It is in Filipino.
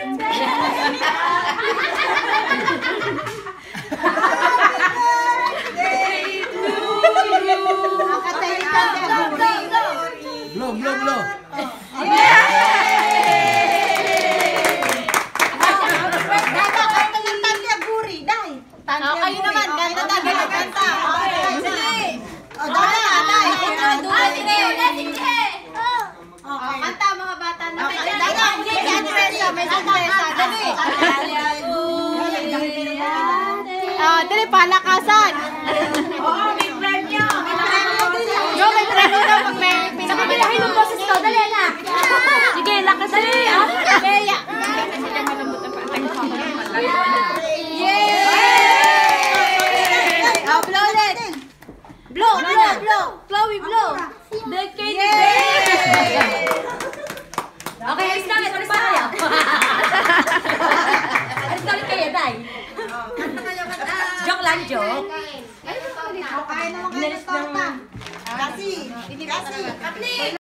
Blow, blow, blow. Kayo naman, kanta tayo ng kanta. Sige. Kanta mga bata na. May sorpresa. Dali. Dali, palakasan. May premyo. May premyo daw pag may pinakamilahin ng boses ko. Dali na. Sige, lakas dali. Beya. Blow, blow, blow. Chloe, blow. Decade, okay, alis namin. Alis na kayo. Alis na kayo, day. Joke lang, joke. Kaya naman kayo ng torta. Kasi,